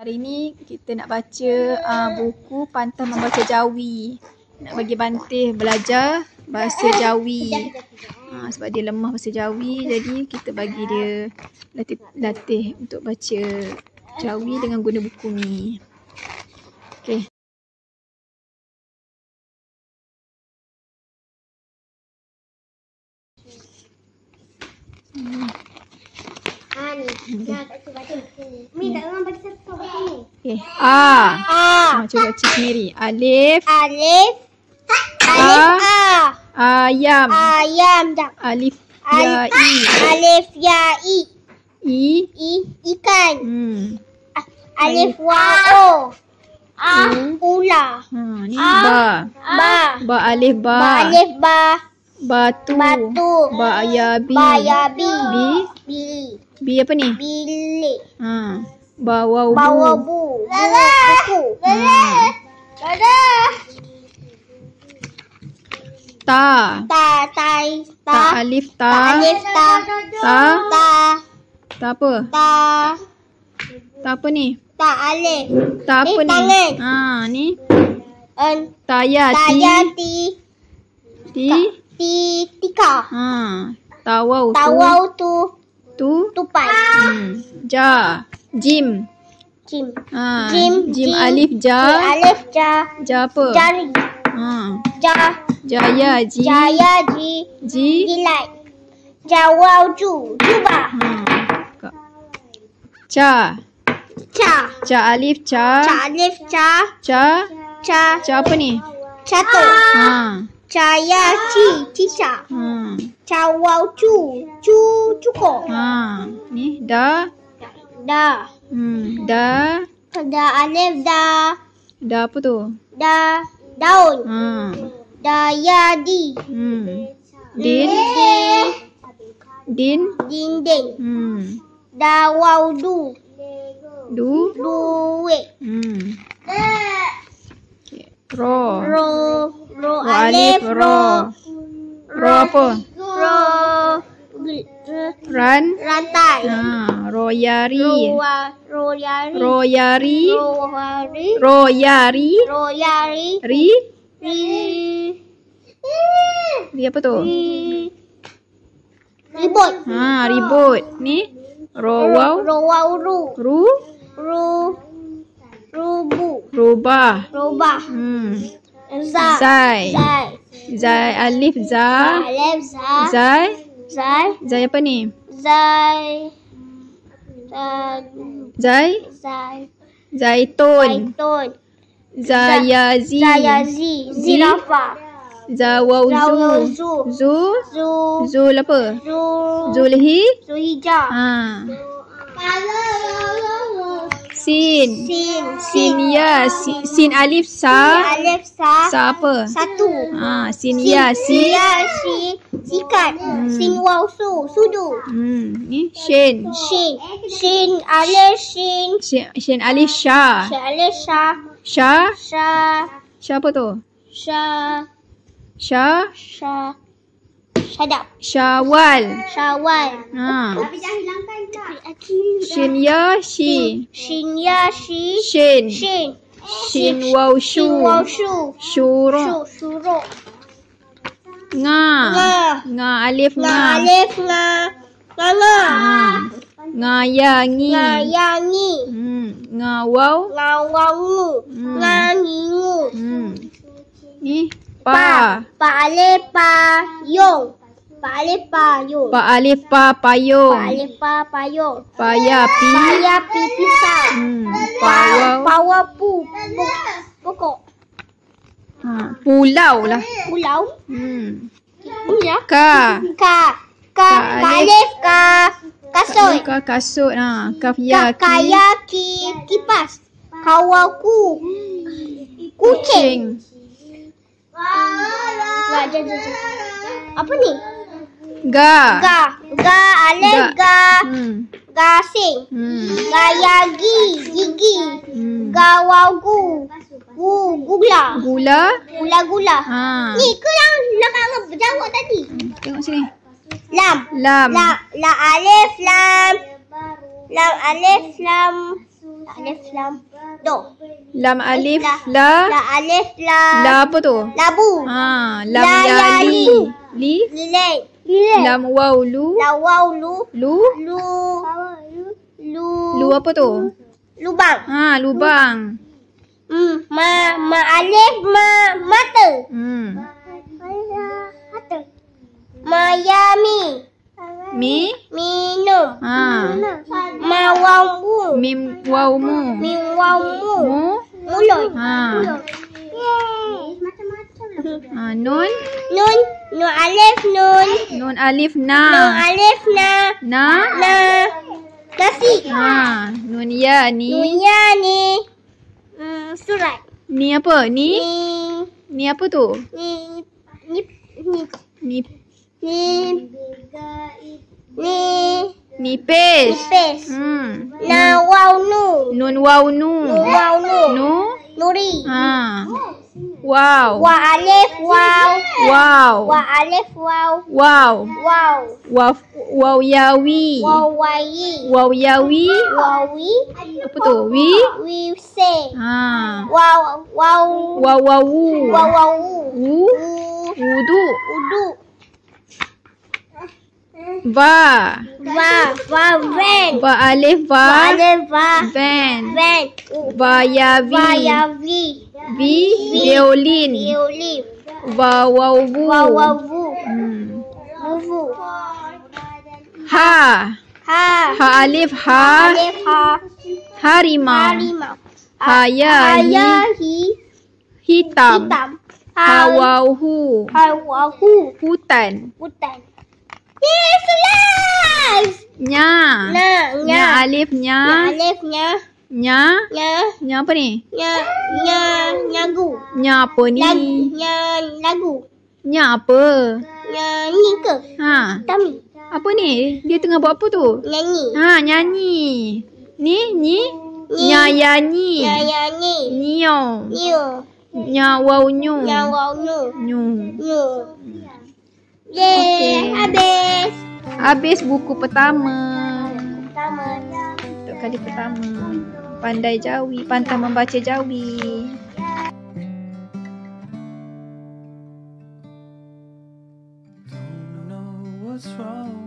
Hari ni kita nak baca buku Pantang Membaca Jawi. Nak bagi Bantih belajar bahasa Jawi. Sebab dia lemah bahasa Jawi, jadi kita bagi dia latih untuk baca Jawi dengan guna buku ni. Okey. Ni. Nak tak cuba baca. Mi tak orang baca satu baca ni. Okey. Cuba baca sendiri. Alif. Alif A. Ayam. Dak. Alif ya i. Alif ya i. Ikan. Alif wao. Ular. Ni ba. Ba alif ba. Alif ba. Batu. Ba ya bi. Bi apa ni? Bilik. Bawau bu. Buku. Ta. Alif ta. Ta apa? Ta apa ni? Alif. Ta apa ni? Tangan. Ni. Taya Tika. Tawau Tupai. Jim. Jim alif ja. Ja apa? Jari. Jaya Jilat. Jawau jubah. Ca alif ca. Ca apa ni? Catur. Caya cicak. Cawau cukup. Ni da. Da alif da. Da apa tu? Daun. Daya di. Dinding. Dawau duit. Ro alif ro apa? Rantai. Royari. Ri apa tu? Ribut. Ribut. Ni rowau. Rubah. Zai alif za. Zai apa ni? Zaitun. Zayazi. Zirafah. Zawau Zul apa? Zulhijjah. Sin ya. Sin alif sa. Sa apa? Satu. Sin ya Sikat. Sin waw sudu. Ni shin. Shin alif Shin alif sha. Sha apa tu? Syadab. Syawal. Tapi jangan hilangkan tak. Shin ya shi. Shin. Shin waw shu. Syuruk. Nga alif nga. Ngayangi. Ngawau. Ngangingu. Ni pa alif payung. Pa alif pa payung. Paya pi pisang. Pawau pokok. Pulau lah. Ka alif kasut. Kasut. Kaf ya Kaya kipas. Kawaku kucing. Apa ni? Ga alif gasing. Gayagi gigi. Gawau gula. Ni ke yang nak jawab tadi? Tengok sini. Lam alif lam Alif lam do. Lam alif la. La alif la. La apa tu? Labu. Lam La ya ya li. li. Li. Lilin. Lilin. Lam waw lu. La waw lu. Lu. Lu. Lu. Lu apa tu? Lubang. Lubang. Ma alif mata. Mata. Mayami. Minum. Ma wawmu. Mim wawmu. Mim wawmu. Mulut. Nun. Nun alif nun. Nun alif na. Nun alif na. Na. Nasi. Nun ya ni. Nun ya ni. Surat. Ni apa? Ni apa tu? Nipis. Na waw nu. Nun waw nu. Nu. Nuri. Wow. Wa alif waw. Wow. Wa alif waw. Wow. Waw. Wow yawi. Waw wayi. Wow yawi. Wawi. Apa tu? Wi. We say. Wow wawu. Waw wawu. Wu. Wudu. Udu. Va. Van. Va alif va. Wa alif va. Van. Van. Va yawi. Wayavi. Vi. Violin. Violin. Va wawu. Wawawu. Wuvu. Ha. Ha alif ha. Alif ha. Harimau. Harimau. Hayahi. Hitam. Hawahu. Hutan. Yes. Nya. Nya alif nya. Alif nya. Nya apa ni? Nyagu. Nya apa ni? Lagu. Nya apa? Ni ke? Tami. Apa ni? Dia tengah buat apa tu? Nyanyi. Nyanyi. Ni? Nyanyi. Nio. Nyawau nyu. Nyu. Yeay, Habis buku pertama. Untuk kali pertama. Pandai Jawi, pantang membaca Jawi. Don't know what's wrong.